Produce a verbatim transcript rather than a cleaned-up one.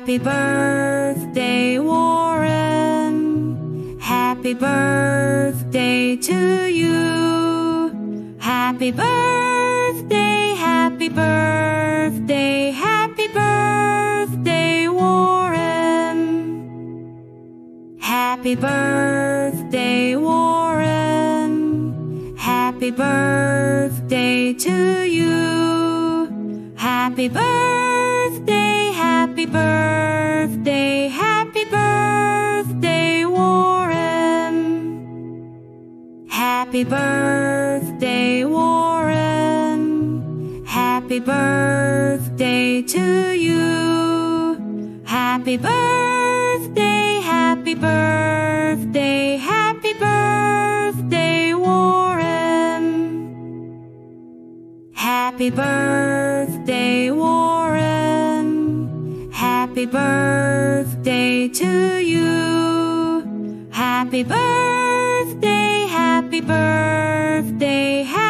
Happy birthday, Warren. Happy birthday to you. Happy birthday, happy birthday, happy birthday, Warren. Happy birthday, Warren. Happy birthday to you. Happy birthday, happy birthday, happy birthday, Warren. Happy birthday, Warren. Happy birthday to you. Happy birthday, happy birthday, happy birthday, Warren. Happy birthday, Warren. Happy birthday to you. Happy birthday, happy birthday, happy